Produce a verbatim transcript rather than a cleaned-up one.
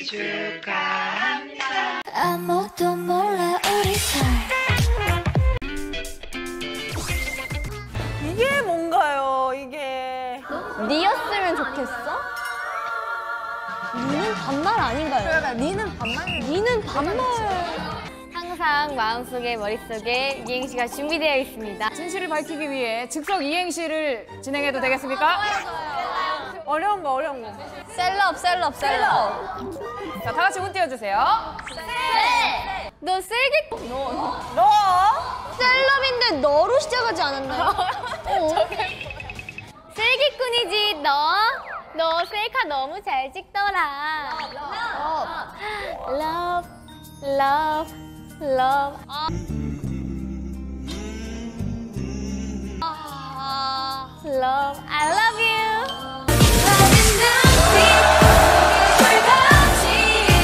축하합니다. 아무도 몰라 우리 사이. 이게 뭔가요, 이게. 니였으면 좋겠어? 니는 반말 아닌가요? 그러니까 니는 반말. 니는 반말. 항상 마음속에 머릿속에 이행시가 준비되어 있습니다. 진실을 밝히기 위해 즉석 이행시를 진행해도 되겠습니까? 어려운 거, 어려운 거. 셀럽, 셀럽, 셀럽. 자, 다 같이 운 띄워주세요. 네. 너 셀기 너. 너? 셀럽인데 너로 시작하지 않았나요? 어. 셀기꾼이지 너. 너 셀카 너무 잘 찍더라. Love, love, love, love.